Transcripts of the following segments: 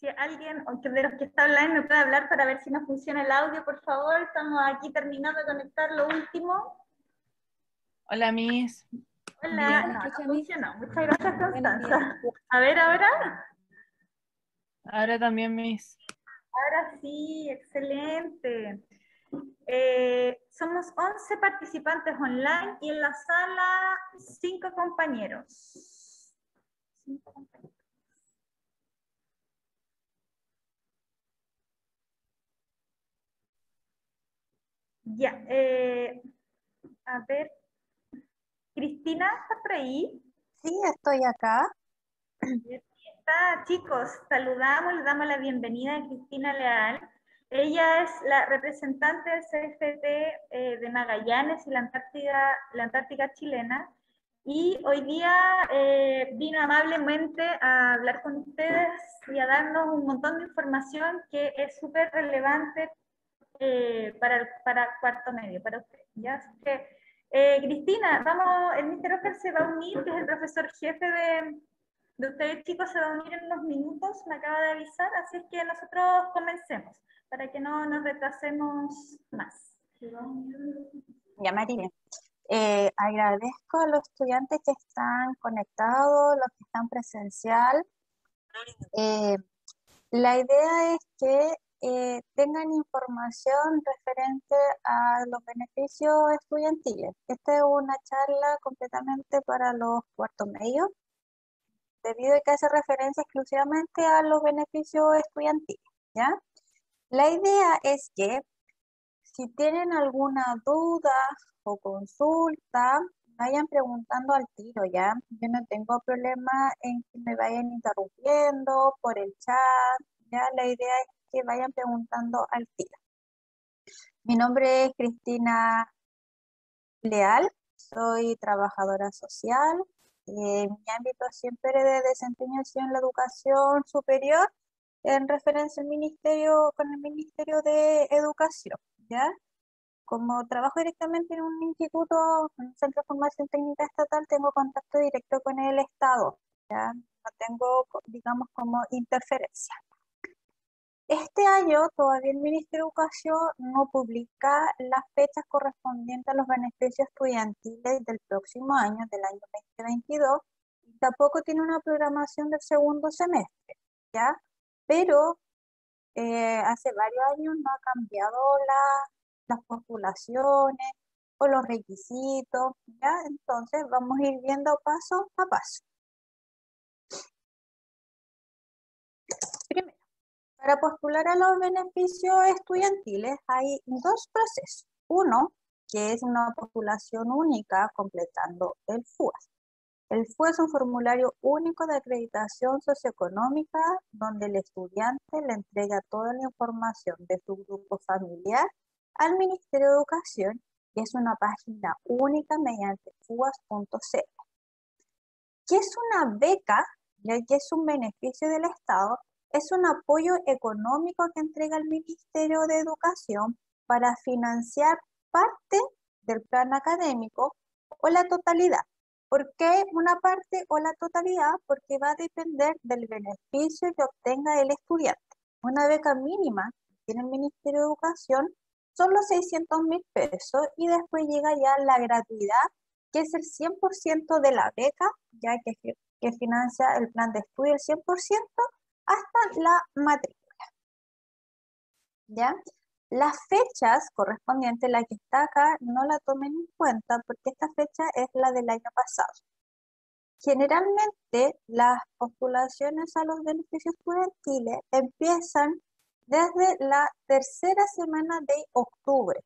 Si alguien de los que está online me puede hablar para ver si nos funciona el audio, por favor. Estamos aquí terminando de conectar lo último. Hola, Miss. Hola, Bien. no funcionó. Muchas gracias, Constanza. A ver, ahora. Ahora también, Miss. Ahora sí, excelente. Somos 11 participantes online y en la sala 5 compañeros. 5 compañeros. Ya, a ver, Cristina, ¿estás por ahí? Sí, estoy acá. Está, chicos, saludamos, le damos la bienvenida a Cristina Leal. Ella es la representante del CFT de Magallanes y la Antártica chilena. Y hoy día vino amablemente a hablar con ustedes y a darnos un montón de información que es súper relevante para cuarto medio, para usted. ¿Ya? Así que, Cristina, vamos, el Mr. Oscar se va a unir, que es el profesor jefe de ustedes, chicos, se va a unir en unos minutos, me acaba de avisar, así es que nosotros comencemos, para que no nos retrasemos más. Ya, María. Agradezco a los estudiantes que están conectados, los que están presencial. La idea es que tengan información referente a los beneficios estudiantiles. Esta es una charla completamente para los cuartos medios, debido a que hace referencia exclusivamente a los beneficios estudiantiles, ¿ya? La idea es que si tienen alguna duda o consulta, vayan preguntando al tiro, ¿ya? Yo no tengo problema en que me vayan interrumpiendo por el chat, ¿ya? La idea es que vayan preguntando al tiro. Mi nombre es Cristina Leal, soy trabajadora social. Mi ámbito siempre de desempeño ha sido en la educación superior, en referencia al ministerio, con el Ministerio de Educación, ¿ya? Como trabajo directamente en un instituto, en un centro de formación técnica estatal, tengo contacto directo con el Estado, ¿ya? No tengo, digamos, como interferencia. Este año todavía el Ministerio de Educación no publica las fechas correspondientes a los beneficios estudiantiles del próximo año, del año 2022, y tampoco tiene una programación del segundo semestre, ¿ya? Pero hace varios años no ha cambiado las postulaciones o los requisitos, ¿ya? Entonces vamos a ir viendo paso a paso. Primero, para postular a los beneficios estudiantiles hay dos procesos. Uno, que es una postulación única completando el FUAS. El FUAS es un formulario único de acreditación socioeconómica donde el estudiante le entrega toda la información de su grupo familiar al Ministerio de Educación y es una página única mediante fuas.cl. ¿Qué es una beca? Ya que es un beneficio del Estado, es un apoyo económico que entrega el Ministerio de Educación para financiar parte del plan académico o la totalidad. ¿Por qué una parte o la totalidad? Porque va a depender del beneficio que obtenga el estudiante. Una beca mínima que tiene el Ministerio de Educación son los 600.000 pesos y después llega ya la gratuidad, que es el 100% de la beca, ya que financia el plan de estudio el 100% hasta la matrícula. ¿Ya? Las fechas correspondientes, la que está acá, no la tomen en cuenta porque esta fecha es la del año pasado. Generalmente las postulaciones a los beneficios estudiantiles empiezan desde la tercera semana de octubre.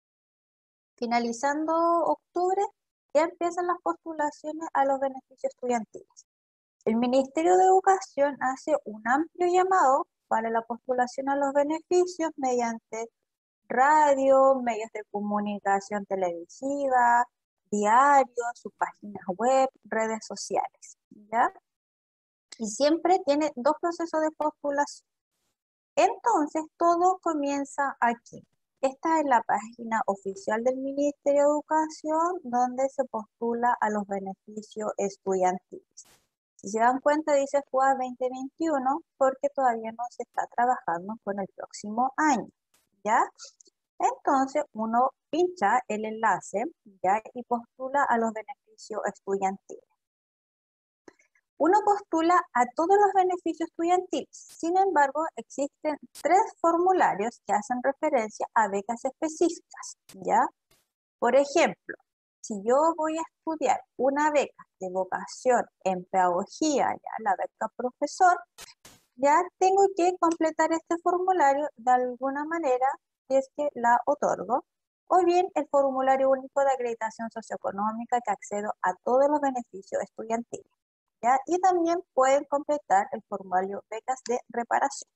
Finalizando octubre, ya empiezan las postulaciones a los beneficios estudiantiles. El Ministerio de Educación hace un amplio llamado para la postulación a los beneficios mediante radio, medios de comunicación televisiva, diarios, sus páginas web, redes sociales, ¿ya? Y siempre tiene dos procesos de postulación. Entonces, todo comienza aquí. Esta es la página oficial del Ministerio de Educación donde se postula a los beneficios estudiantiles. Si se dan cuenta, dice FUA 2021 porque todavía no se está trabajando con el próximo año, ¿ya? Entonces, uno pincha el enlace, ¿ya? Y postula a los beneficios estudiantiles. Uno postula a todos los beneficios estudiantiles. Sin embargo, existen 3 formularios que hacen referencia a becas específicas, ¿ya? Por ejemplo, si yo voy a estudiar una beca de vocación en pedagogía, ya la beca profesor, ya tengo que completar este formulario de alguna manera si es que la otorgo, o bien el formulario único de acreditación socioeconómica que accedo a todos los beneficios estudiantiles, ¿ya? Y también pueden completar el formulario becas de reparación.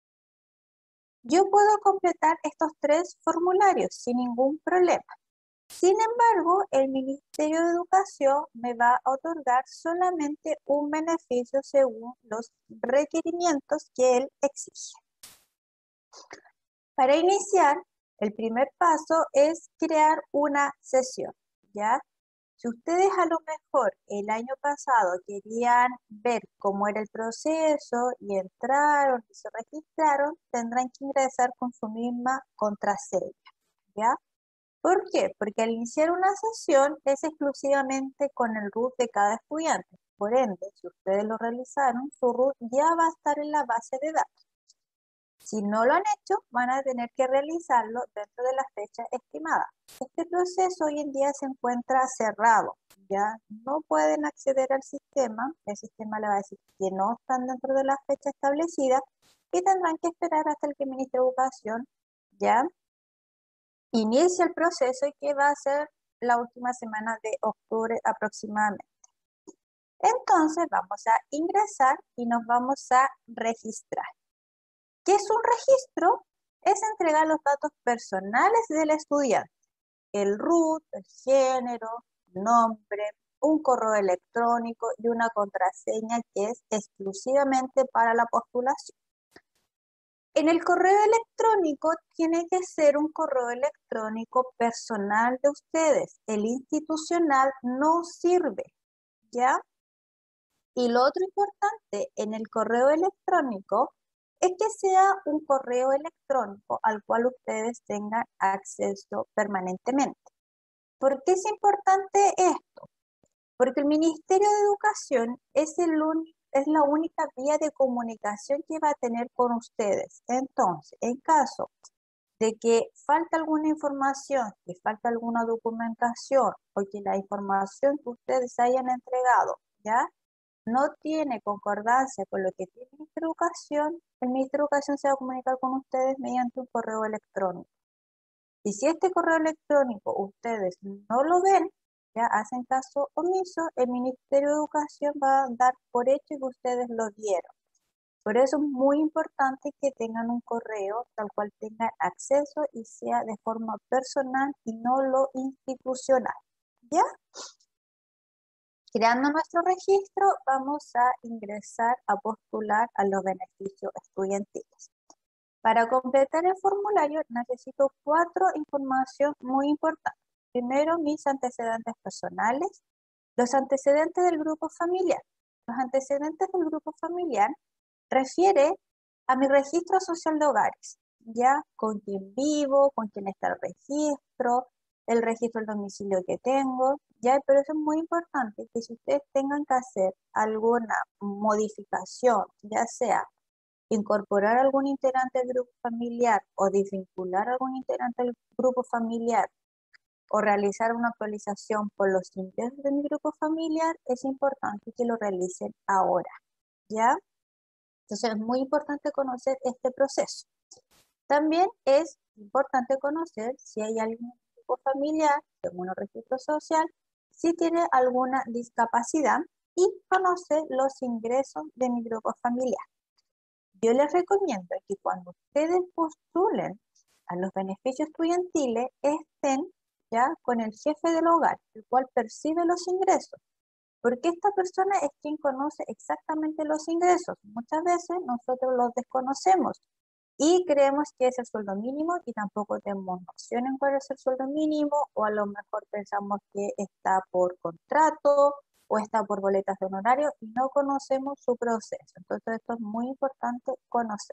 Yo puedo completar estos 3 formularios sin ningún problema. Sin embargo, el Ministerio de Educación me va a otorgar solamente un beneficio según los requerimientos que él exige. Para iniciar, el primer paso es crear una sesión, ¿ya? Si ustedes a lo mejor el año pasado querían ver cómo era el proceso y entraron y se registraron, tendrán que ingresar con su misma contraseña, ¿ya? ¿Por qué? Porque al iniciar una sesión es exclusivamente con el root de cada estudiante. Por ende, si ustedes lo realizaron, su root ya va a estar en la base de datos. Si no lo han hecho, van a tener que realizarlo dentro de la fecha estimada. Este proceso hoy en día se encuentra cerrado. Ya no pueden acceder al sistema. El sistema le va a decir que no están dentro de la fecha establecida y tendrán que esperar hasta que el Ministerio de Educación ya inicia el proceso y que va a ser la última semana de octubre aproximadamente. Entonces vamos a ingresar y nos vamos a registrar. ¿Qué es un registro? Es entregar los datos personales del estudiante. El root, el género, nombre, un correo electrónico y una contraseña que es exclusivamente para la postulación. En el correo electrónico tiene que ser un correo electrónico personal de ustedes. El institucional no sirve, ¿ya? Y lo otro importante en el correo electrónico es que sea un correo electrónico al cual ustedes tengan acceso permanentemente. ¿Por qué es importante esto? Porque el Ministerio de Educación es la única vía de comunicación que va a tener con ustedes. Entonces, en caso de que falta alguna información, que falta alguna documentación o que la información que ustedes hayan entregado, ¿ya? No tiene concordancia con lo que tiene el Ministerio de Educación, el Ministerio de Educación se va a comunicar con ustedes mediante un correo electrónico. Y si este correo electrónico ustedes no lo ven, ya hacen caso omiso, el Ministerio de Educación va a dar por hecho que ustedes lo vieron. Por eso es muy importante que tengan un correo al cual tengan acceso y sea de forma personal y no lo institucional, ¿ya? Creando nuestro registro, vamos a ingresar a postular a los beneficios estudiantiles. Para completar el formulario necesito 4 información muy importantes. Primero, mis antecedentes personales, los antecedentes del grupo familiar. Los antecedentes del grupo familiar refiere a mi registro social de hogares, ya con quién vivo, con quién está el registro del domicilio que tengo, ya, pero eso es muy importante que si ustedes tengan que hacer alguna modificación, ya sea incorporar algún integrante del grupo familiar o desvincular algún integrante del grupo familiar o realizar una actualización por los ingresos de mi grupo familiar, es importante que lo realicen ahora, ¿ya? Entonces es muy importante conocer este proceso. También es importante conocer si hay algún grupo familiar, según el registro social, si tiene alguna discapacidad y conocer los ingresos de mi grupo familiar. Yo les recomiendo que cuando ustedes postulen a los beneficios estudiantiles estén ya con el jefe del hogar, el cual percibe los ingresos, porque esta persona es quien conoce exactamente los ingresos. Muchas veces nosotros los desconocemos y creemos que es el sueldo mínimo y tampoco tenemos noción en cuál es el sueldo mínimo, o a lo mejor pensamos que está por contrato o está por boletas de honorario y no conocemos su proceso. Entonces esto es muy importante conocer.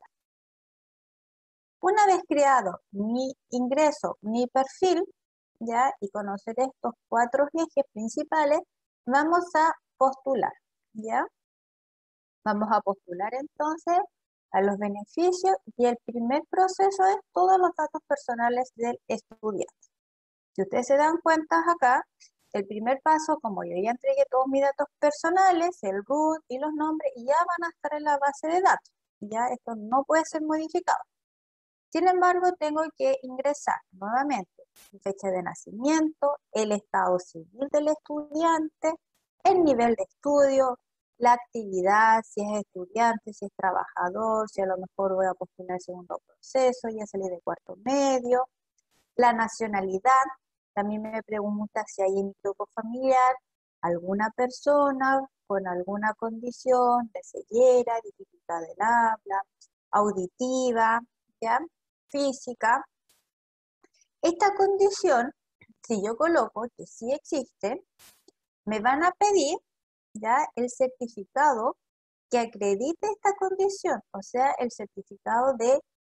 Una vez creado mi ingreso, mi perfil, ¿ya? Y conocer estos 4 ejes principales, vamos a postular, ¿ya? Vamos a postular entonces a los beneficios y el primer proceso es todos los datos personales del estudiante. Si ustedes se dan cuenta acá, el primer paso, como yo ya entregué todos mis datos personales, el root y los nombres, ya van a estar en la base de datos. Ya esto no puede ser modificado. Sin embargo, tengo que ingresar nuevamente mi fecha de nacimiento, el estado civil del estudiante, el nivel de estudio, la actividad, si es estudiante, si es trabajador, si a lo mejor voy a postular el segundo proceso, ya salí de cuarto medio, la nacionalidad. También me pregunta si hay en mi grupo familiar alguna persona con alguna condición de ceguera, dificultad del habla, auditiva, ¿ya? Física. Esta condición, si yo coloco que sí existe, me van a pedir ya el certificado que acredite esta condición, o sea, el certificado de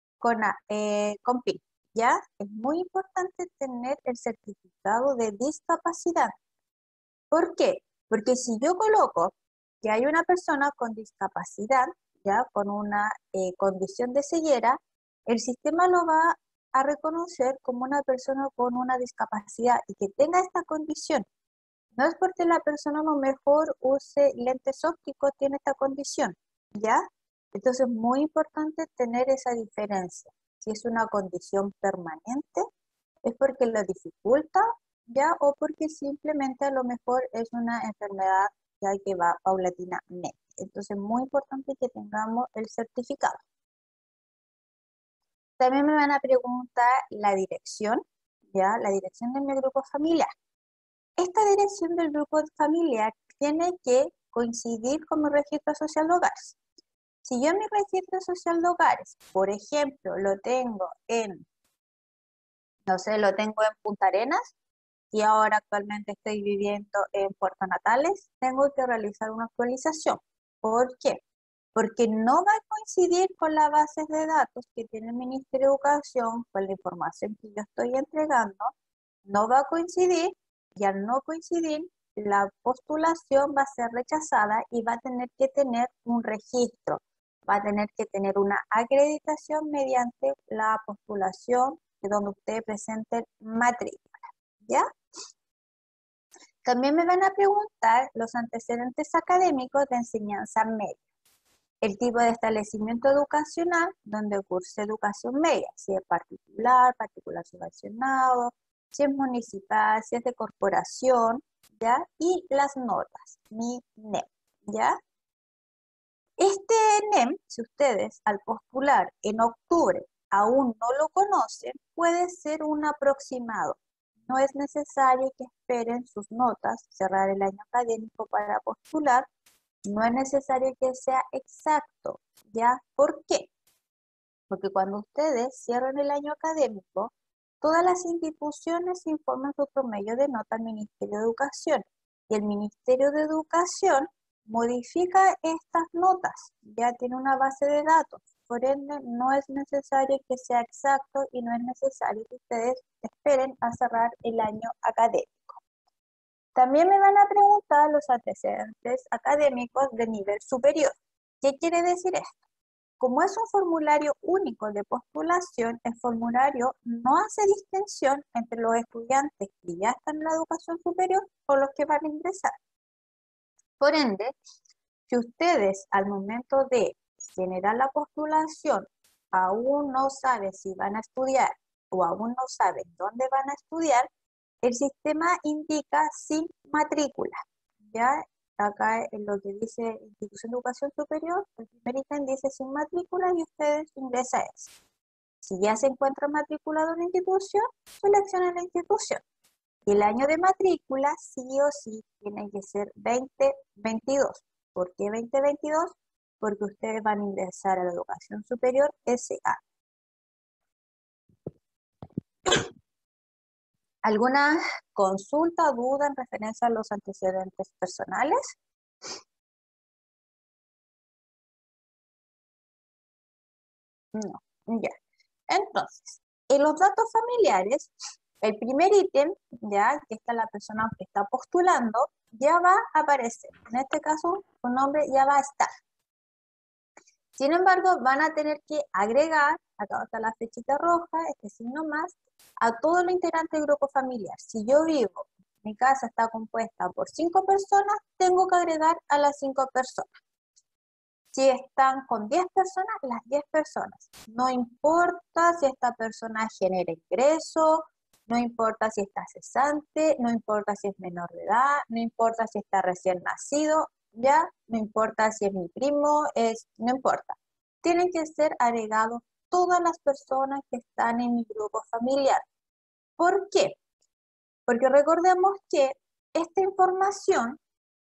CONPI. ¿Ya? Es muy importante tener el certificado de discapacidad. ¿Por qué? Porque si yo coloco que hay una persona con discapacidad, ¿ya? Con una condición de ceguera, el sistema lo va a reconocer como una persona con una discapacidad y que tenga esta condición. No es porque la persona a lo mejor use lentes ópticos, tiene esta condición, ¿ya? Entonces es muy importante tener esa diferencia. Si es una condición permanente, es porque lo dificulta, ¿ya? O porque simplemente a lo mejor es una enfermedad ya que va paulatinamente. Entonces es muy importante que tengamos el certificado. También me van a preguntar la dirección, ¿ya? La dirección de mi grupo familiar. Esta dirección del grupo familiar tiene que coincidir con mi registro social de hogares. Si yo mi registro social de hogares, por ejemplo, lo tengo en, no sé, lo tengo en Punta Arenas y ahora actualmente estoy viviendo en Puerto Natales, tengo que realizar una actualización. ¿Por qué? Porque no va a coincidir con las bases de datos que tiene el Ministerio de Educación, con la información que yo estoy entregando, no va a coincidir y al no coincidir, la postulación va a ser rechazada y va a tener que tener un registro, va a tener que tener una acreditación mediante la postulación de donde usted presente matrícula, ¿ya? También me van a preguntar los antecedentes académicos de enseñanza media, el tipo de establecimiento educacional donde curse educación media, si es particular subvencionado, si es municipal, si es de corporación, ¿ya? Y las notas, mi NEM, ¿ya? Este NEM, si ustedes al postular en octubre aún no lo conocen, puede ser un aproximado. No es necesario que esperen sus notas, cerrar el año académico para postular. No es necesario que sea exacto, ¿ya? ¿Por qué? Porque cuando ustedes cierran el año académico, todas las instituciones informan su promedio de nota al Ministerio de Educación. Y el Ministerio de Educación modifica estas notas, ya tiene una base de datos. Por ende, no es necesario que sea exacto y no es necesario que ustedes esperen a cerrar el año académico. También me van a preguntar los antecedentes académicos de nivel superior. ¿Qué quiere decir esto? Como es un formulario único de postulación, el formulario no hace distinción entre los estudiantes que ya están en la educación superior o los que van a ingresar. Por ende, si ustedes al momento de generar la postulación aún no saben si van a estudiar o aún no saben dónde van a estudiar, el sistema indica sin matrícula, ¿ya? Acá en lo que dice Institución de Educación Superior, el primer ítem dice sin matrícula y ustedes ingresan eso. Si ya se encuentra matriculado en la institución, seleccionan la institución. Y el año de matrícula sí o sí tiene que ser 2022. ¿Por qué 2022? Porque ustedes van a ingresar a la educación superior ese año. ¿Alguna consulta o duda en referencia a los antecedentes personales? No, ya. Entonces, en los datos familiares, el primer ítem, ya que está la persona que está postulando, ya va a aparecer. En este caso, su nombre ya va a estar. Sin embargo, van a tener que agregar, acá está la flechita roja, este signo más, a todos los integrantes del grupo familiar. Si yo vivo, mi casa está compuesta por 5 personas, tengo que agregar a las 5 personas. Si están con 10 personas, las 10 personas. No importa si esta persona genera ingreso, no importa si está cesante, no importa si es menor de edad, no importa si está recién nacido, ya, no importa si es mi primo, no importa. Tienen que ser agregados todas las personas que están en mi grupo familiar. ¿Por qué? Porque recordemos que esta información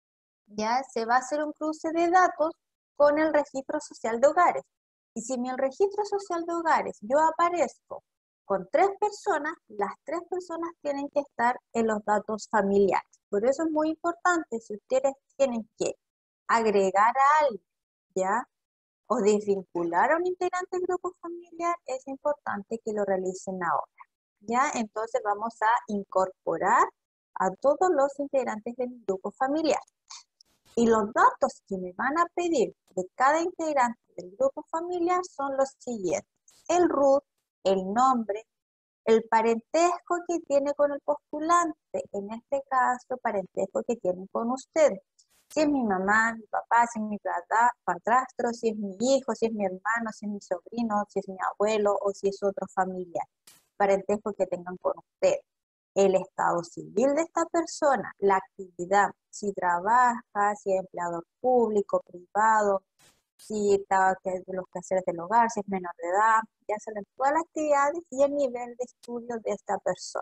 ya se va a hacer un cruce de datos con el registro social de hogares. Y si en el registro social de hogares yo aparezco con 3 personas, las 3 personas tienen que estar en los datos familiares. Por eso es muy importante, si ustedes tienen que agregar a alguien, ¿ya? O desvincular a un integrante del grupo familiar, es importante que lo realicen ahora, ¿ya? Entonces vamos a incorporar a todos los integrantes del grupo familiar. Y los datos que me van a pedir de cada integrante del grupo familiar son los siguientes. El RUT, el nombre, el parentesco que tiene con el postulante, en este caso, parentesco que tiene con usted. Si es mi mamá, mi papá, si es mi padrastro, si es mi hijo, si es mi hermano, si es mi sobrino, si es mi abuelo o si es otro familiar. Parentesco que tengan con usted. El estado civil de esta persona, la actividad, si trabaja, si es empleador público, privado, si está los quehaceres del hogar, si es menor de edad, ya salen todas las actividades y el nivel de estudio de esta persona.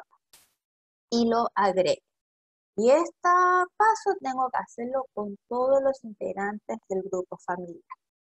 Y lo agrego. Y este paso tengo que hacerlo con todos los integrantes del grupo familiar.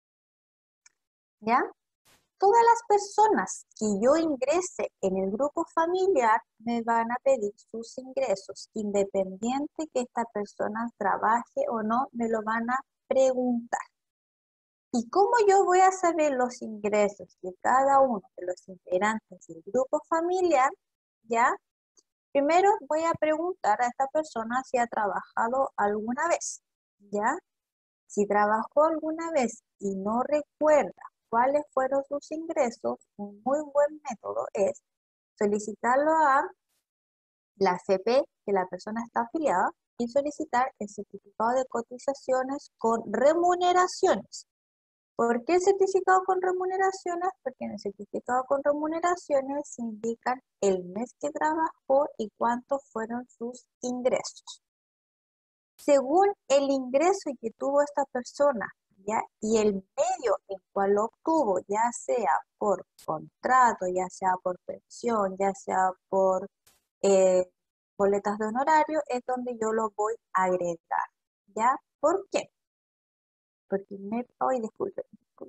¿Ya? Todas las personas que yo ingrese en el grupo familiar me van a pedir sus ingresos, independiente que esta persona trabaje o no, me lo van a preguntar. ¿Y cómo yo voy a saber los ingresos de cada uno de los integrantes del grupo familiar? ¿Ya? Primero voy a preguntar a esta persona si ha trabajado alguna vez, ¿ya? Si trabajó alguna vez y no recuerda cuáles fueron sus ingresos, un muy buen método es solicitarlo a la AFP que la persona está afiliada y solicitar el certificado de cotizaciones con remuneraciones. ¿Por qué el certificado con remuneraciones? Porque en el certificado con remuneraciones se indican el mes que trabajó y cuántos fueron sus ingresos. Según el ingreso que tuvo esta persona, ¿ya? Y el medio en cual lo obtuvo, ya sea por contrato, ya sea por pensión, ya sea por boletas de honorario, es donde yo lo voy a agregar, ¿ya? ¿Por qué? Porque disculpen.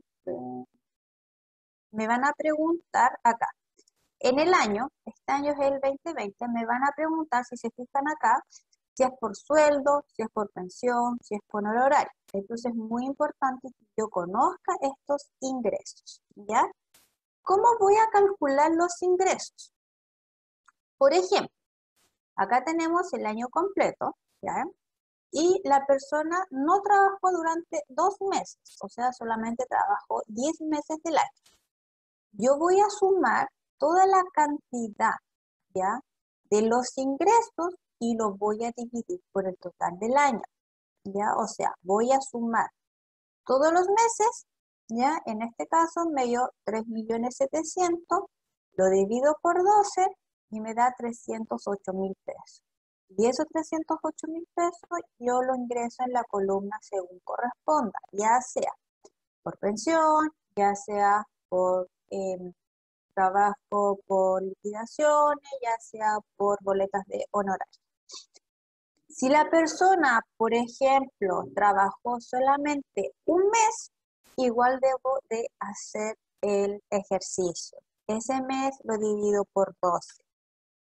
Me van a preguntar acá. En el año, este año es el 2020, me van a preguntar, si se fijan acá, si es por sueldo, si es por pensión, si es por horario. Entonces es muy importante que yo conozca estos ingresos, ¿ya? ¿Cómo voy a calcular los ingresos? Por ejemplo, acá tenemos el año completo, ¿ya? Y la persona no trabajó durante 2 meses, o sea, solamente trabajó 10 meses del año. Yo voy a sumar toda la cantidad, ¿ya? De los ingresos y lo voy a dividir por el total del año, ¿ya? O sea, voy a sumar todos los meses, ¿ya? En este caso me dio 3.700.000, lo divido por 12 y me da 308.000 pesos. Y esos 308.000 pesos yo lo ingreso en la columna según corresponda, ya sea por pensión, ya sea por trabajo por liquidaciones, ya sea por boletas de honorarios. Si la persona, por ejemplo, trabajó solamente un mes, igual debo de hacer el ejercicio. Ese mes lo divido por 12.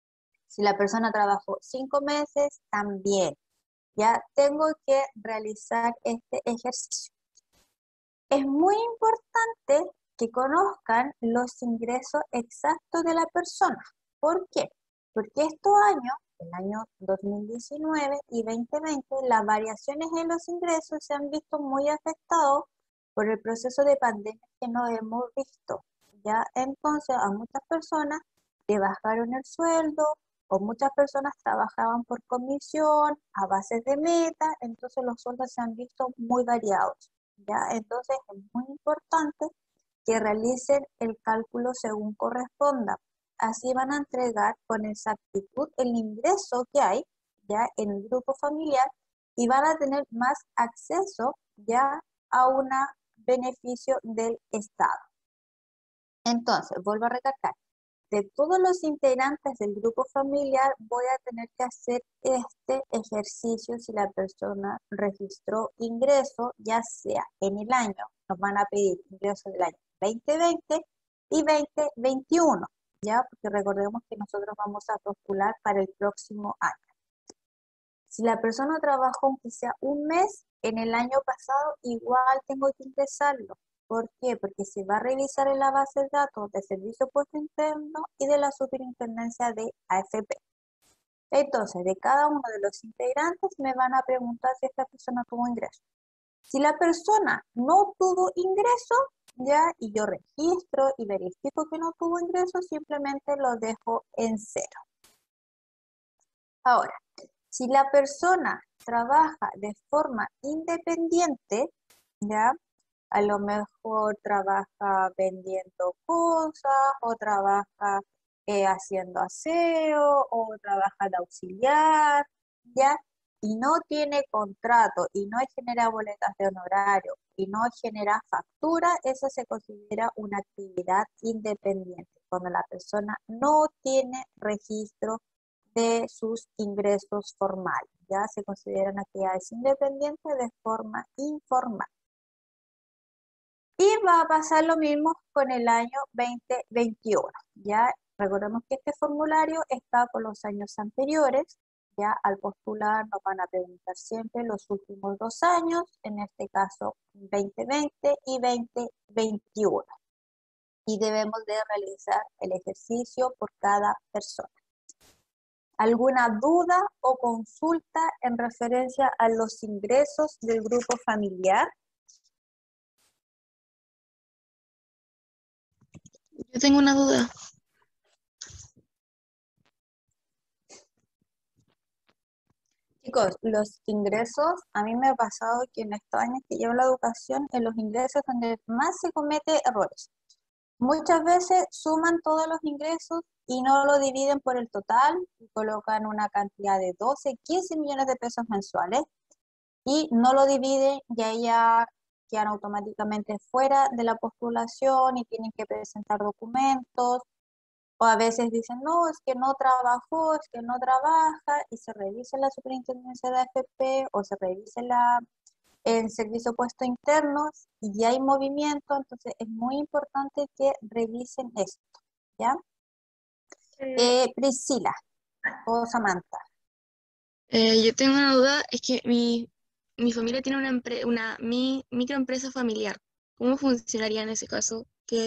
Si la persona trabajó 5 meses, también. Ya tengo que realizar este ejercicio. Es muy importante que conozcan los ingresos exactos de la persona. ¿Por qué? Porque estos años, el año 2019 y 2020, las variaciones en los ingresos se han visto muy afectados por el proceso de pandemia que no hemos visto. Ya entonces a muchas personas le bajaron el sueldo o muchas personas trabajaban por comisión, a bases de meta, entonces los sueldos se han visto muy variados. ¿Ya? Entonces es muy importante que realicen el cálculo según corresponda. Así van a entregar con exactitud el ingreso que hay ya en el grupo familiar y van a tener más acceso ya a un beneficio del Estado. Entonces, vuelvo a recalcar, de todos los integrantes del grupo familiar voy a tener que hacer este ejercicio si la persona registró ingreso, ya sea en el año, nos van a pedir ingreso del año 2020 y 2021, ¿ya? Porque recordemos que nosotros vamos a postular para el próximo año. Si la persona trabajó aunque sea un mes en el año pasado, igual tengo que ingresarlo. ¿Por qué? Porque se va a revisar en la base de datos del Servicio Puesto Interno y de la Superintendencia de AFP. Entonces, de cada uno de los integrantes me van a preguntar si esta persona tuvo ingreso. Si la persona no tuvo ingreso, ya, y yo registro y verifico que no tuvo ingreso, simplemente lo dejo en 0. Ahora, si la persona trabaja de forma independiente, ya, a lo mejor trabaja vendiendo cosas o trabaja haciendo aseo o trabaja de auxiliar, ¿ya? Y no tiene contrato y no genera boletas de honorario y no genera factura, eso se considera una actividad independiente, cuando la persona no tiene registro de sus ingresos formales, ya se consideran actividades independientes de forma informal. Y va a pasar lo mismo con el año 2021. Ya recordemos que este formulario está con los años anteriores. Ya al postular nos van a preguntar siempre los últimos 2 años, en este caso 2020 y 2021. Y debemos de realizar el ejercicio por cada persona. ¿Alguna duda o consulta en referencia a los ingresos del grupo familiar? Yo tengo una duda. Chicos, los ingresos, a mí me ha pasado que en estos años que llevo la educación, en los ingresos donde más se comete errores. Muchas veces suman todos los ingresos y no lo dividen por el total y colocan una cantidad de 12, 15 millones de pesos mensuales y no lo dividen y ahí ya quedan automáticamente fuera de la postulación y tienen que presentar documentos. O a veces dicen, no, es que no trabajó, es que no trabaja, y se revisa en la Superintendencia de AFP o se revisa en Servicio Puesto Internos y ya hay movimiento, entonces es muy importante que revisen esto, ¿ya? Priscila o Samantha. Yo tengo una duda, es que mi familia tiene una microempresa familiar. ¿Cómo funcionaría en ese caso?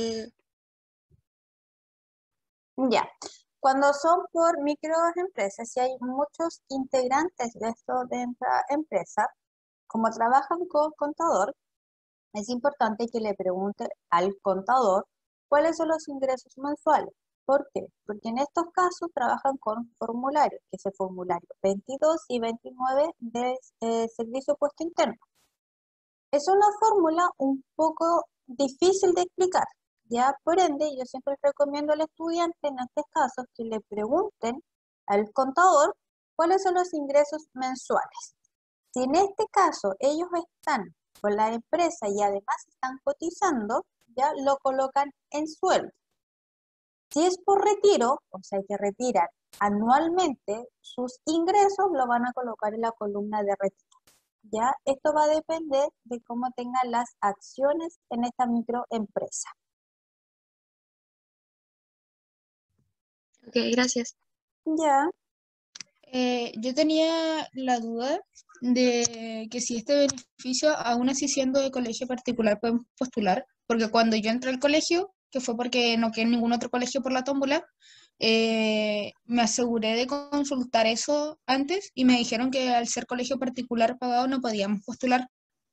Ya, cuando son por microempresas, si hay muchos integrantes de esto de esta empresa, como trabajan con contador, es importante que le pregunte al contador cuáles son los ingresos mensuales. ¿Por qué? Porque en estos casos trabajan con formularios, que es el formulario 22 y 29 de Servicio Puesto Interno. Es una fórmula un poco difícil de explicar, ¿ya? Por ende, yo siempre recomiendo al estudiante en estos casos que le pregunten al contador cuáles son los ingresos mensuales. Si en este caso ellos están con la empresa y además están cotizando, ya lo colocan en sueldo. Si es por retiro, o sea que retiran anualmente sus ingresos, lo van a colocar en la columna de retiro. ¿Ya? Esto va a depender de cómo tengan las acciones en esta microempresa. Ok, gracias. Ya, Yo tenía la duda de que si este beneficio, aún así siendo de colegio particular, pueden postular, porque cuando yo entré al colegio, que fue porque no quedé en ningún otro colegio por la tómbola, me aseguré de consultar eso antes y me dijeron que al ser colegio particular pagado no podíamos postular.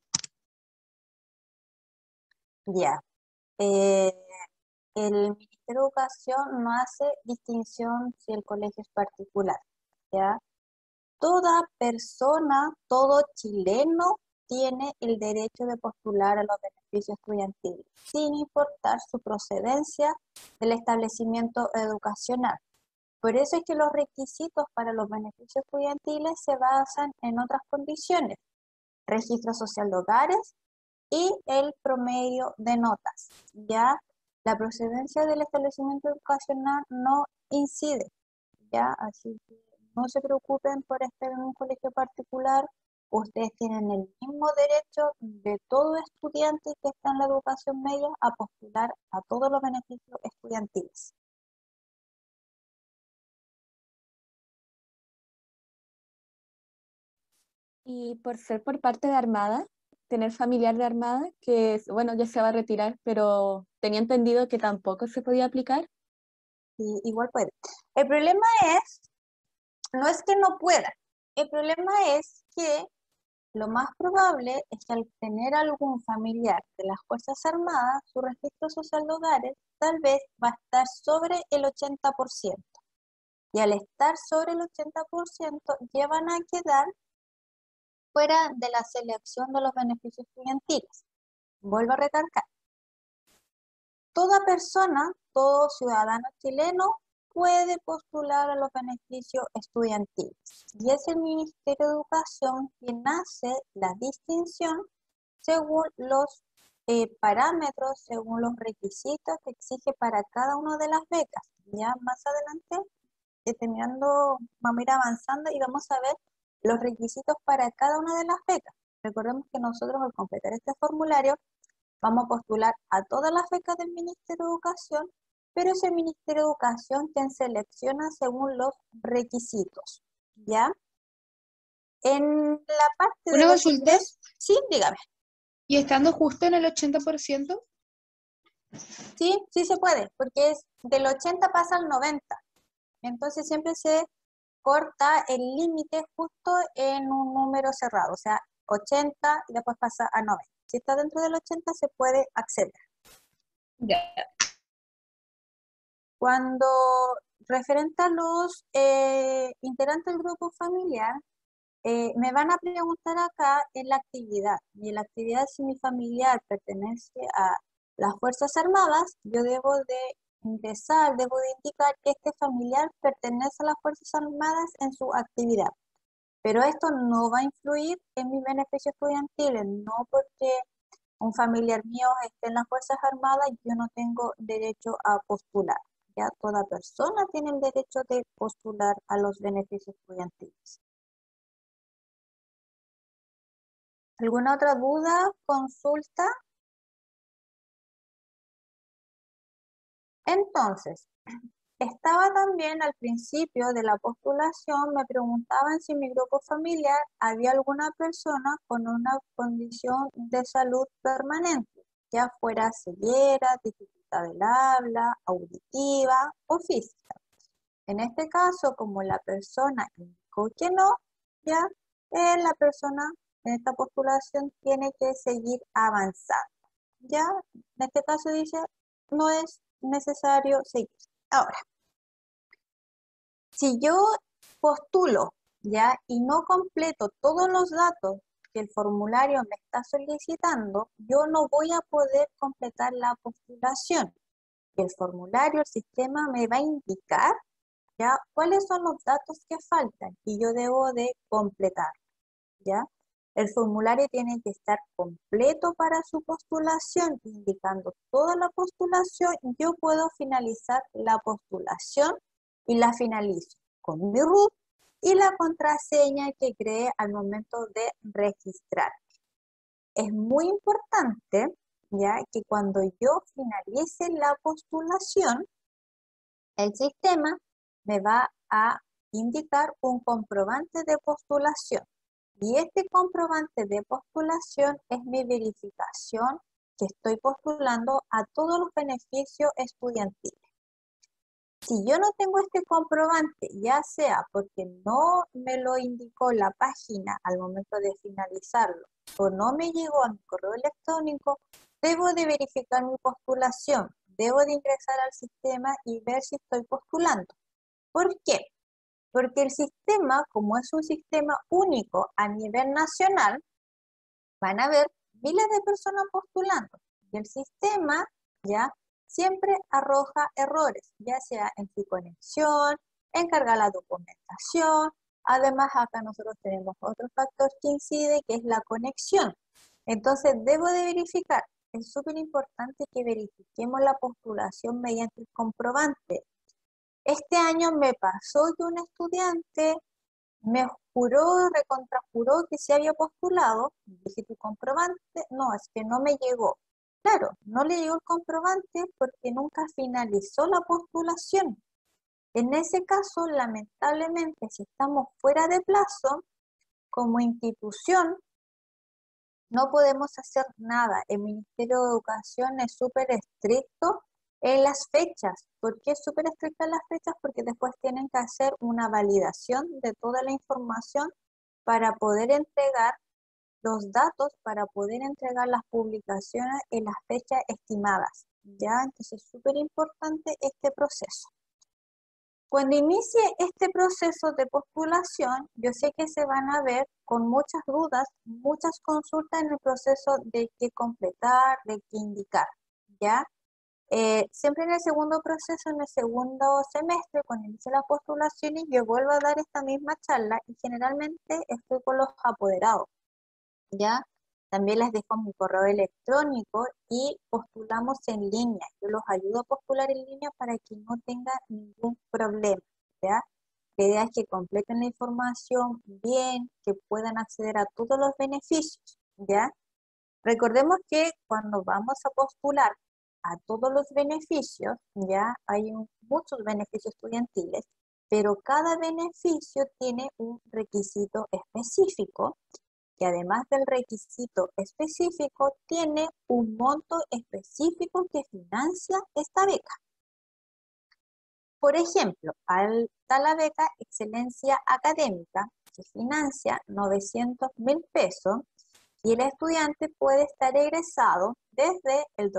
ya. Eh, el Ministerio de Educación no hace distinción si el colegio es particular, ¿ya? Toda persona, todo chileno tiene el derecho de postular a los beneficios estudiantiles, sin importar su procedencia del establecimiento educacional. Por eso es que los requisitos para los beneficios estudiantiles se basan en otras condiciones: registro social de hogares y el promedio de notas. Ya la procedencia del establecimiento educacional no incide, ya, así que no se preocupen por estar en un colegio particular. Ustedes tienen el mismo derecho de todo estudiante que está en la educación media a postular a todos los beneficios estudiantiles. Y por ser por parte de Armada, tener familiar de Armada, que bueno, ya se va a retirar, pero tenía entendido que tampoco se podía aplicar. Y igual puede. El problema no es que no pueda, el problema es que lo más probable es que al tener algún familiar de las Fuerzas Armadas, su registro social de hogares tal vez va a estar sobre el 80%. Y al estar sobre el 80%, ya van a quedar fuera de la selección de los beneficios estudiantiles. Vuelvo a recalcar, toda persona, todo ciudadano chileno puede postular a los beneficios estudiantiles. Y es el Ministerio de Educación quien hace la distinción según los parámetros, según los requisitos que exige para cada una de las becas. Ya más adelante, terminando, vamos a ir avanzando y vamos a ver los requisitos para cada una de las becas. Recordemos que nosotros al completar este formulario vamos a postular a todas las becas del Ministerio de Educación, pero es el Ministerio de Educación quien selecciona según los requisitos, ¿ya? En la parte de Una los consulta, ingresos, sí, dígame. y estando justo en el 80%, Sí, sí se puede, porque es del 80 pasa al 90. Entonces siempre se corta el límite justo en un número cerrado, o sea, 80 y después pasa a 90. Si está dentro del 80 se puede acceder. ya. Cuando referente a los integrantes del grupo familiar, me van a preguntar acá en la actividad. Y en la actividad, si mi familiar pertenece a las Fuerzas Armadas, yo debo de ingresar, debo de indicar que este familiar pertenece a las Fuerzas Armadas en su actividad. Pero esto no va a influir en mis beneficios estudiantiles, no porque un familiar mío esté en las Fuerzas Armadas, yo no tengo derecho a postular. Ya toda persona tiene el derecho de postular a los beneficios estudiantiles. ¿Alguna otra duda, consulta? Entonces, estaba también al principio de la postulación, me preguntaban si en mi grupo familiar había alguna persona con una condición de salud permanente, ya fuera ceguera, dificultad del habla, auditiva o física. En este caso, como la persona indicó que no, ya la persona en esta postulación tiene que seguir avanzando. Ya, en este caso dice, no es necesario seguir. Ahora, si yo postulo, ya, y no completo todos los datos que el formulario me está solicitando, yo no voy a poder completar la postulación. El formulario, el sistema me va a indicar, ya, cuáles son los datos que faltan y yo debo de completar, ya. El formulario tiene que estar completo para su postulación, indicando toda la postulación. Yo puedo finalizar la postulación y la finalizo con mi root y la contraseña que creé al momento de registrar. Es muy importante, ya, que cuando yo finalice la postulación, el sistema me va a indicar un comprobante de postulación. Y este comprobante de postulación es mi verificación que estoy postulando a todos los beneficios estudiantiles. Si yo no tengo este comprobante, ya sea porque no me lo indicó la página al momento de finalizarlo o no me llegó a mi correo electrónico, debo de verificar mi postulación, debo de ingresar al sistema y ver si estoy postulando. ¿Por qué? Porque el sistema, como es un sistema único a nivel nacional, van a haber miles de personas postulando. Y el sistema ya siempre arroja errores, ya sea en su conexión, en cargar la documentación. Además, acá nosotros tenemos otro factor que incide, que es la conexión. Entonces, debo de verificar. Es súper importante que verifiquemos la postulación mediante el comprobante. Este año me pasó que un estudiante me juró, recontrajuró que se había postulado. Dije, ¿tu comprobante? No, es que no me llegó. Claro, no le llegó el comprobante porque nunca finalizó la postulación. En ese caso, lamentablemente, si estamos fuera de plazo, como institución, no podemos hacer nada. El Ministerio de Educación es súper estricto en las fechas. ¿Por qué es súper estricto en las fechas? Porque después tienen que hacer una validación de toda la información para poder entregar los datos, para poder entregar las publicaciones en las fechas estimadas. ¿Ya? Entonces es súper importante este proceso. Cuando inicie este proceso de postulación, yo sé que se van a ver con muchas dudas, muchas consultas en el proceso de qué completar, de qué indicar, ¿ya? Siempre en el segundo proceso, en el segundo semestre, cuando inicie las postulaciones, yo vuelvo a dar esta misma charla y generalmente estoy con los apoderados, ¿ya? También les dejo mi correo electrónico y postulamos en línea. Yo los ayudo a postular en línea para que no tengan ningún problema, ¿ya? La idea es que completen la información bien, que puedan acceder a todos los beneficios, ¿ya? Recordemos que cuando vamos a postular a todos los beneficios, ya hay muchos beneficios estudiantiles, pero cada beneficio tiene un requisito específico, que además del requisito específico, tiene un monto específico que financia esta beca. Por ejemplo, está la beca Excelencia Académica, que financia 900.000 pesos, y el estudiante puede estar egresado desde el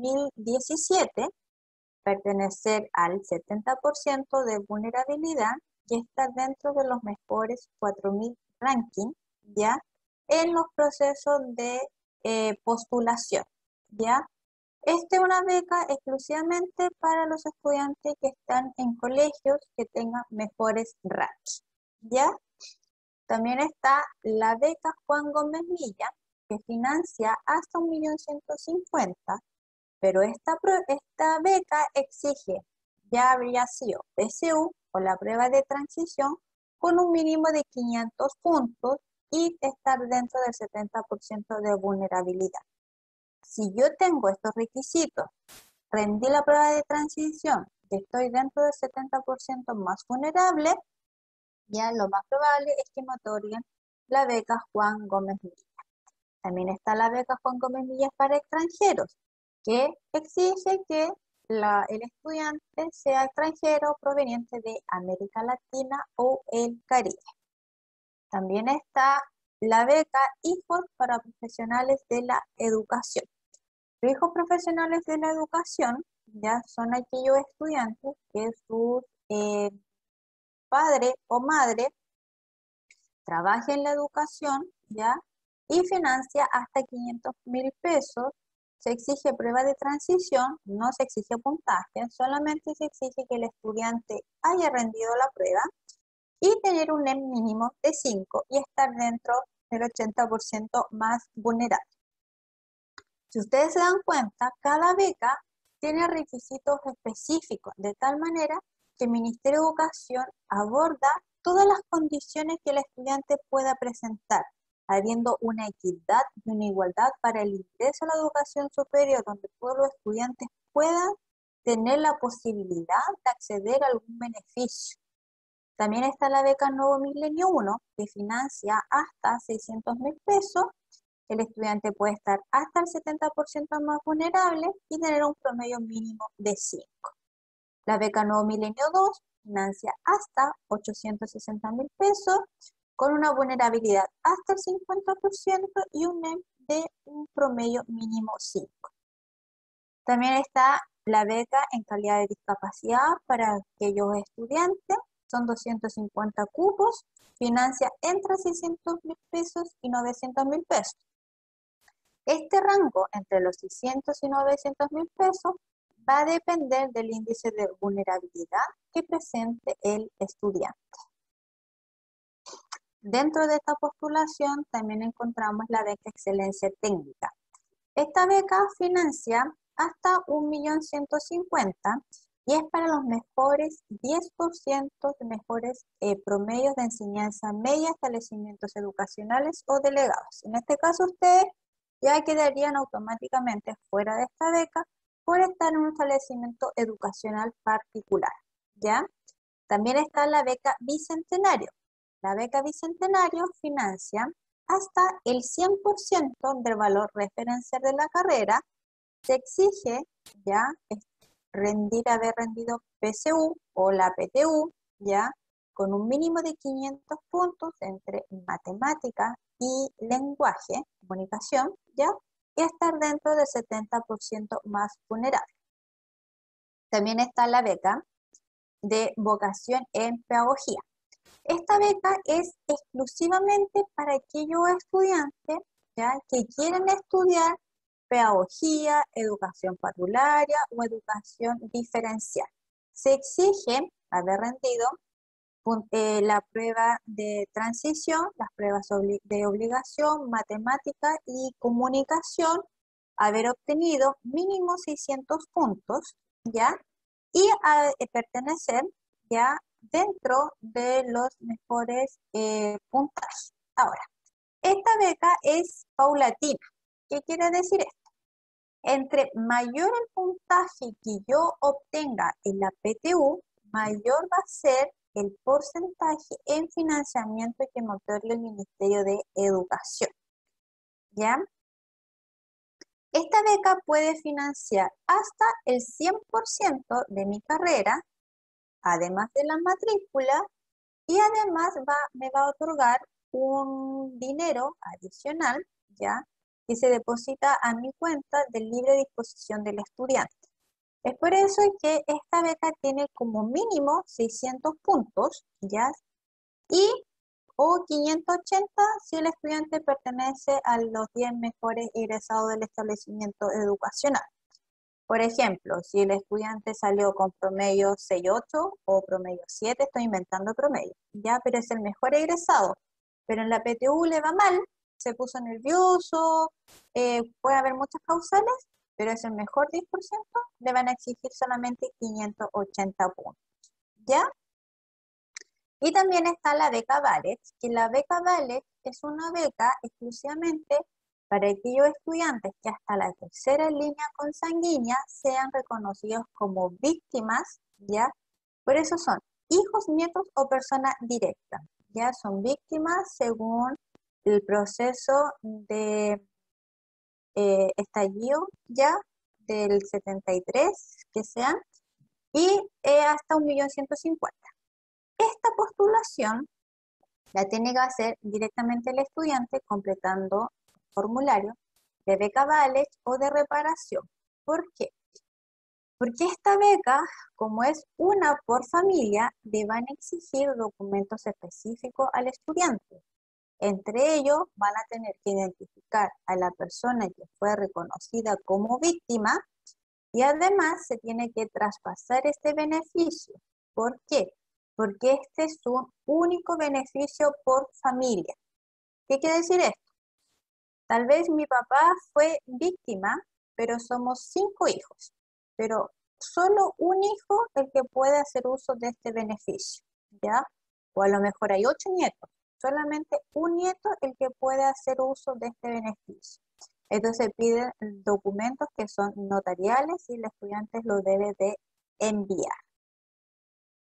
2017, pertenecer al 70% de vulnerabilidad y estar dentro de los mejores 4.000 rankings, ¿ya? En los procesos de postulación, ¿ya? Esta es una beca exclusivamente para los estudiantes que están en colegios que tengan mejores rankings, ¿ya? También está la beca Juan Gómez Milla, que financia hasta 1.150.000, pero esta beca exige ya habría sido PSU o la prueba de transición con un mínimo de 500 puntos y estar dentro del 70% de vulnerabilidad. Si yo tengo estos requisitos, rendí la prueba de transición y estoy dentro del 70% más vulnerable, ya lo más probable es que me otorguen la beca Juan Gómez Milla. También está la beca Juan Gómez Milla para extranjeros, que exige que el estudiante sea extranjero proveniente de América Latina o el Caribe. También está la beca Hijos para Profesionales de la Educación. Los hijos profesionales de la educación ya son aquellos estudiantes que su padre o madre trabaja en la educación, ¿ya? Y financia hasta 500.000 pesos. Se exige prueba de transición, no se exige puntaje, solamente se exige que el estudiante haya rendido la prueba y tener un NEM mínimo de 5 y estar dentro del 80% más vulnerable. Si ustedes se dan cuenta, cada beca tiene requisitos específicos, de tal manera que el Ministerio de Educación aborda todas las condiciones que el estudiante pueda presentar, habiendo una equidad y una igualdad para el ingreso a la educación superior, donde todos los estudiantes puedan tener la posibilidad de acceder a algún beneficio, También está la beca Nuevo Milenio 1, que financia hasta 600.000 pesos. El estudiante puede estar hasta el 70% más vulnerable y tener un promedio mínimo de 5. La beca Nuevo Milenio 2 financia hasta 860.000 pesos con una vulnerabilidad hasta el 50% y un NEM de un promedio mínimo 5. También está la beca en calidad de discapacidad para aquellos estudiantes. Son 250 cupos, financia entre 600.000 pesos y 900.000 pesos. Este rango entre los 600 y 900.000 pesos va a depender del índice de vulnerabilidad que presente el estudiante. Dentro de esta postulación también encontramos la beca Excelencia Técnica. Esta beca financia hasta 1.150.000 y es para los mejores 10% de mejores promedios de enseñanza media, establecimientos educacionales o delegados. En este caso ustedes ya quedarían automáticamente fuera de esta beca por estar en un establecimiento educacional particular, ¿ya? También está la beca Bicentenario. La beca Bicentenario financia hasta el 100% del valor referencial de la carrera. Se exige ya haber rendido PSU o la PTU, ya con un mínimo de 500 puntos entre matemática y lenguaje, comunicación, ya, y estar dentro del 70% más vulnerable. También está la beca de vocación en pedagogía. Esta beca es exclusivamente para aquellos estudiantes, ¿ya?, que quieren estudiar pedagogía, educación parvularia o educación diferencial. Se exige haber rendido la prueba de transición, las pruebas de obligación, matemática y comunicación, haber obtenido mínimo 600 puntos, ¿ya? Y pertenecer ya dentro de los mejores puntajes. Ahora, esta beca es paulatina. ¿Qué quiere decir esto? Entre mayor el puntaje que yo obtenga en la PTU, mayor va a ser el porcentaje en financiamiento que me otorga el Ministerio de Educación, ¿ya? Esta beca puede financiar hasta el 100% de mi carrera, además de la matrícula, y además me va a otorgar un dinero adicional, ¿ya?, que se deposita a mi cuenta de libre disposición del estudiante. Es por eso que esta beca tiene como mínimo 600 puntos, ¿ya?, o 580 si el estudiante pertenece a los 10 mejores egresados del establecimiento educacional. Por ejemplo, si el estudiante salió con promedio 6.8 o promedio 7, estoy inventando promedio, ¿ya?, pero es el mejor egresado, pero en la PTU le va mal, se puso nervioso, puede haber muchas causales, pero es el mejor 10%, le van a exigir solamente 580 puntos, ¿ya? Y también está la beca Ballet, que la beca Ballet es una beca exclusivamente para aquellos estudiantes que hasta la tercera línea consanguínea sean reconocidos como víctimas, ¿ya? Por eso son hijos, nietos o personas directas, ¿ya? Son víctimas según el proceso de estallido, ¿ya?, del 73, que sean, y hasta 1.150.000. Esta postulación la tiene que hacer directamente el estudiante completando formulario de beca Ballet o de reparación. ¿Por qué? Porque esta beca, como es una por familia, le van a exigir documentos específicos al estudiante. Entre ellos van a tener que identificar a la persona que fue reconocida como víctima y además se tiene que traspasar este beneficio. ¿Por qué? Porque este es un único beneficio por familia. ¿Qué quiere decir esto? Tal vez mi papá fue víctima, pero somos 5 hijos, pero solo un hijo el que puede hacer uso de este beneficio, ¿ya? O a lo mejor hay 8 nietos, solamente un nieto el que puede hacer uso de este beneficio. Entonces piden documentos que son notariales y el estudiante lo debe de enviar.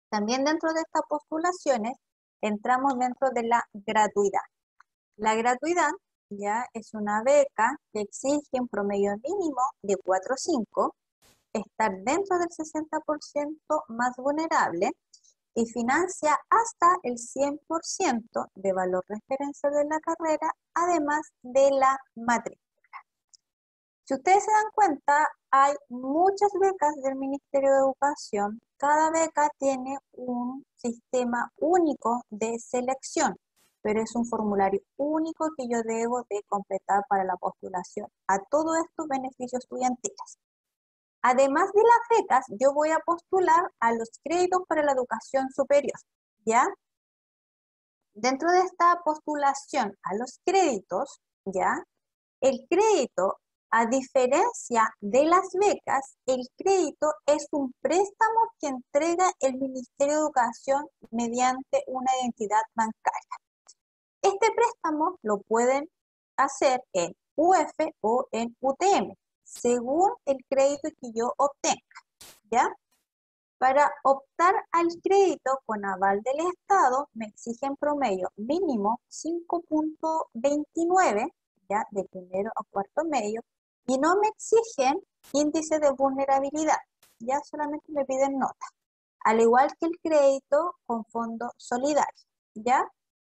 También dentro de estas postulaciones entramos dentro de la gratuidad. La gratuidad ya es una beca que exige un promedio mínimo de 4 o 5, estar dentro del 60% más vulnerable y financia hasta el 100% de valor referencia de la carrera, además de la matrícula. Si ustedes se dan cuenta, hay muchas becas del Ministerio de Educación. Cada beca tiene un sistema único de selección, pero es un formulario único que yo debo de completar para la postulación a todos estos beneficios estudiantiles. Además de las becas, yo voy a postular a los créditos para la educación superior, ¿ya? Dentro de esta postulación a los créditos, ¿ya? El crédito, a diferencia de las becas, el crédito es un préstamo que entrega el Ministerio de Educación mediante una identidad bancaria. Este préstamo lo pueden hacer en UF o en UTM, según el crédito que yo obtenga, ¿ya? Para optar al crédito con aval del Estado, me exigen promedio mínimo 5.29, ¿ya? De primero a cuarto medio, y no me exigen índice de vulnerabilidad, ya solamente me piden nota, al igual que el crédito con fondo solidario, ¿ya?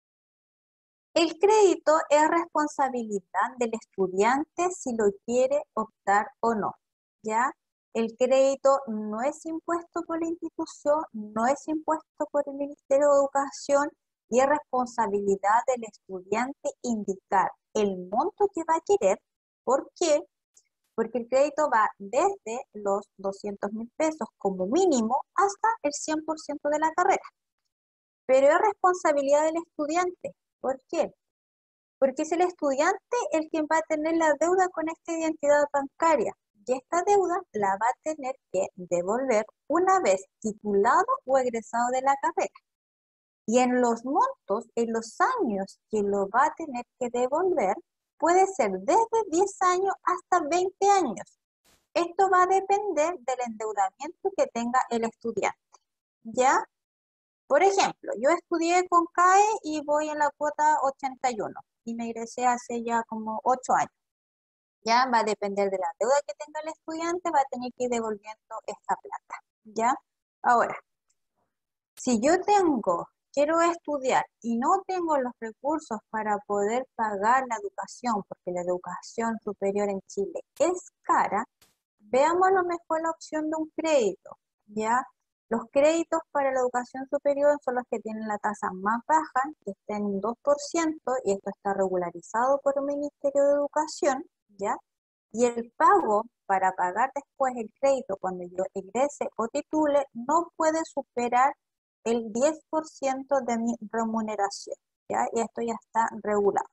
El crédito es responsabilidad del estudiante si lo quiere optar o no, ¿ya? El crédito no es impuesto por la institución, no es impuesto por el Ministerio de Educación y es responsabilidad del estudiante indicar el monto que va a querer. ¿Por qué? Porque el crédito va desde los 200.000 pesos como mínimo hasta el 100% de la carrera. Pero es responsabilidad del estudiante. ¿Por qué? Porque es el estudiante el quien va a tener la deuda con esta identidad bancaria. Y esta deuda la va a tener que devolver una vez titulado o egresado de la carrera. Y en los montos, en los años que lo va a tener que devolver, puede ser desde 10 años hasta 20 años. Esto va a depender del endeudamiento que tenga el estudiante, ¿ya? Por ejemplo, yo estudié con CAE y voy en la cuota 81 y me ingresé hace ya como 8 años. Ya va a depender de la deuda que tenga el estudiante, va a tener que ir devolviendo esta plata, ¿ya? Ahora, si yo quiero estudiar y no tengo los recursos para poder pagar la educación, porque la educación superior en Chile es cara, veamos a lo mejor la opción de un crédito, ¿ya? Los créditos para la educación superior son los que tienen la tasa más baja, que está en un 2%, y esto está regularizado por el Ministerio de Educación, ¿ya? Y el pago para pagar después el crédito cuando yo egrese o titule no puede superar el 10% de mi remuneración, ¿ya? Y esto ya está regulado.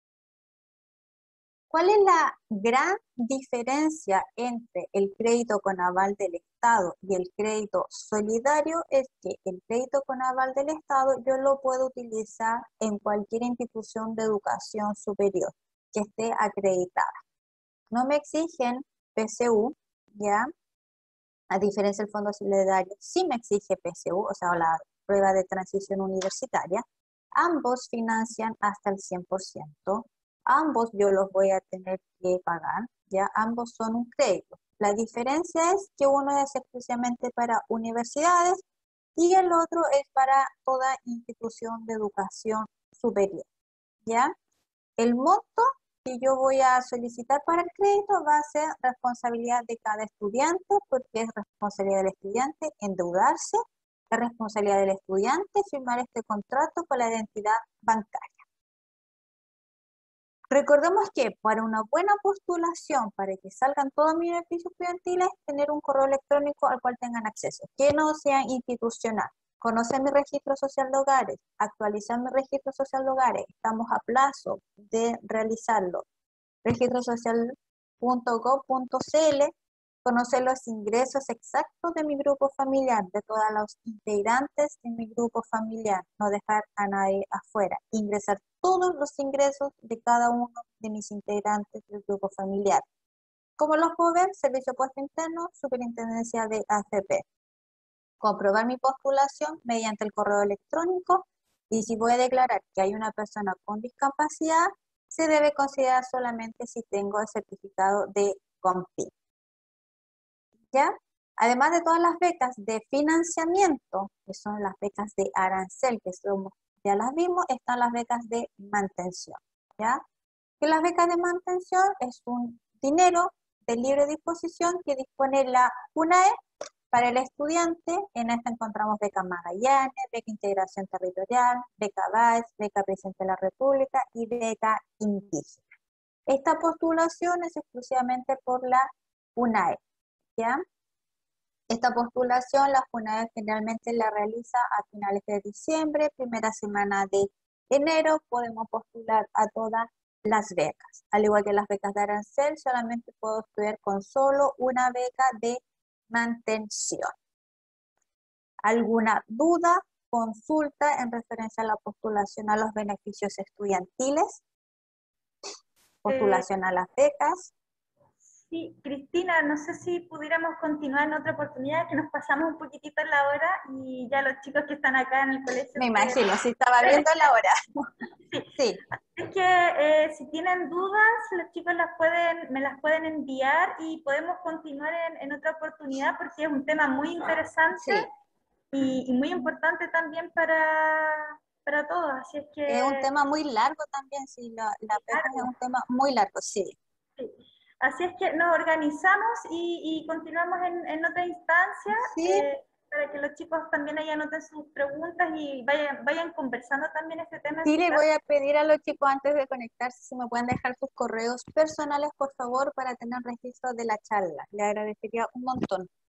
¿Cuál es la gran diferencia entre el crédito con aval del Estado y el crédito solidario? Es que el crédito con aval del Estado yo lo puedo utilizar en cualquier institución de educación superior que esté acreditada. No me exigen PSU, ¿ya? A diferencia del Fondo Solidario, sí me exige PSU, o sea, la prueba de transición universitaria. Ambos financian hasta el 100%. Ambos yo los voy a tener que pagar, ¿ya? Ambos son un crédito. La diferencia es que uno es exclusivamente para universidades y el otro es para toda institución de educación superior, ¿ya? El monto que yo voy a solicitar para el crédito va a ser responsabilidad de cada estudiante, porque es responsabilidad del estudiante endeudarse, es responsabilidad del estudiante firmar este contrato con la identidad bancaria. Recordemos que para una buena postulación, para que salgan todos mis beneficios estudiantiles, tener un correo electrónico al cual tengan acceso, que no sea institucional. Conocer mi registro social de hogares, actualizar mi registro social de hogares, estamos a plazo de realizarlo. registrosocial.gov.cl, conocer los ingresos exactos de mi grupo familiar, de todos los integrantes de mi grupo familiar, no dejar a nadie afuera, ingresar todos los ingresos de cada uno de mis integrantes del grupo familiar. ¿Cómo los puedo ver? Servicio Puesto Interno, Superintendencia de AFP. comprobar mi postulación mediante el correo electrónico, y si voy a declarar que hay una persona con discapacidad, se debe considerar solamente si tengo el certificado de COMPI. ¿Ya? Además de todas las becas de financiamiento, que son las becas de arancel, que ya las vimos, están las becas de mantención. ¿Ya? Que las becas de mantención es un dinero de libre disposición que dispone la UNAE para el estudiante. En esta encontramos beca Magallanes, beca Integración Territorial, beca BAES, beca Presidente de la República y beca Indígena. Esta postulación es exclusivamente por la UNAE, ¿ya? Esta postulación la UNAE generalmente la realiza a finales de diciembre, primera semana de enero. Podemos postular a todas las becas. Al igual que las becas de arancel, solamente puedo estudiar con solo una beca de mantención. ¿Alguna duda, consulta en referencia a la postulación a los beneficios estudiantiles? Postulación a las becas. Sí, Cristina, no sé si pudiéramos continuar en otra oportunidad, que nos pasamos un poquitito en la hora y ya los chicos que están acá en el colegio... Me imagino, sí estaba viendo la hora. Sí. Es que si tienen dudas, los chicos me las pueden enviar y podemos continuar en otra oportunidad, porque es un tema muy interesante y muy importante también para todos. Así es que... Es un tema muy largo también, sí, la beca es un tema muy largo, sí. Sí. Así es que nos organizamos y continuamos en otra instancia, Sí. para que los chicos también ahí anoten sus preguntas y vayan conversando también este tema. Sí, le voy a pedir a los chicos antes de conectarse si me pueden dejar sus correos personales, por favor, para tener registro de la charla. Le agradecería un montón.